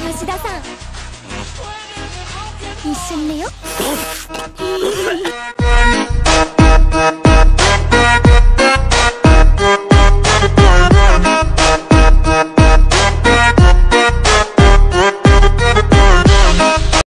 吉田さん、一緒に寝よう。